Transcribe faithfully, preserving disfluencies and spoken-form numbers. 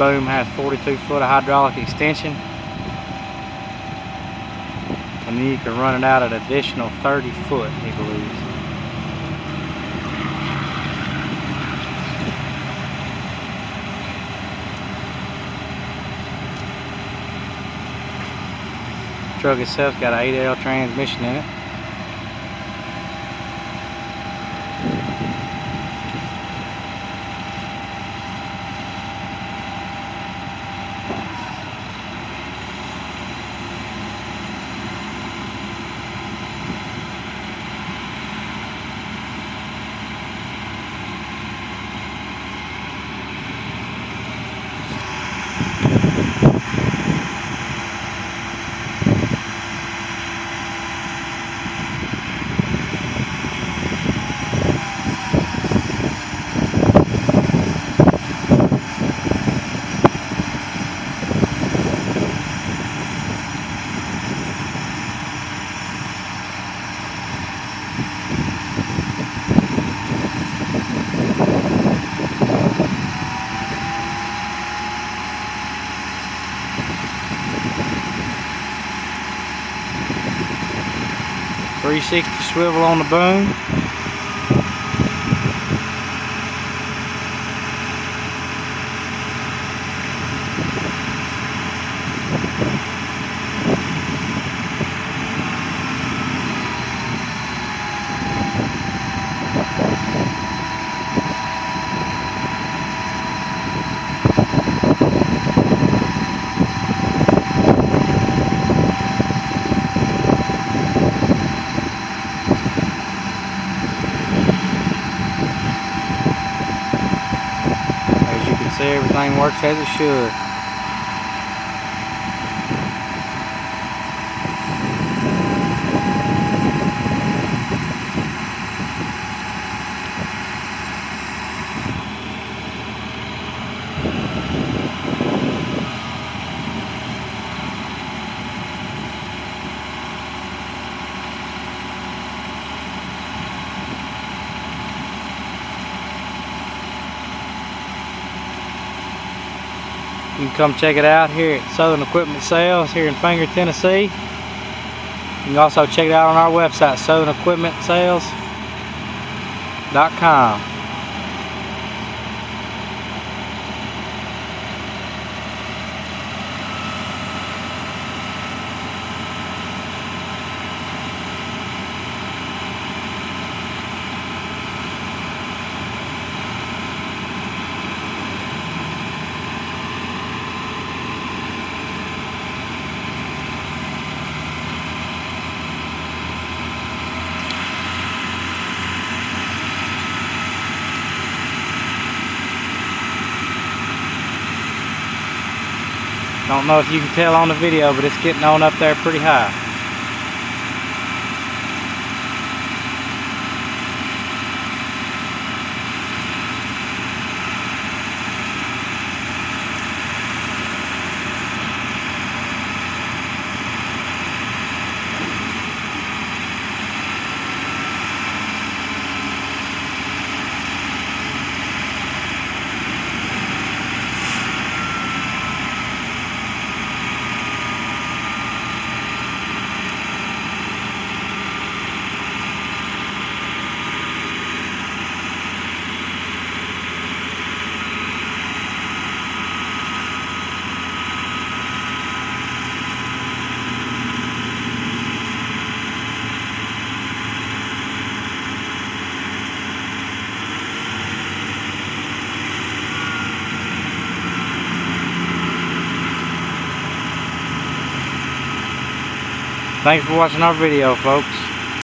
boom has forty-two foot of hydraulic extension, and then you can run it out an additional thirty foot, he believes. The truck itself's got an eight L transmission in it. three sixty swivel on the boom. See, everything works as it should. You can come check it out here at Southern Equipment Sales here in Finger, Tennessee. You can also check it out on our website, southern equipment sales dot com. Don't know if you can tell on the video, but it's getting on up there pretty high. Thanks for watching our video, folks.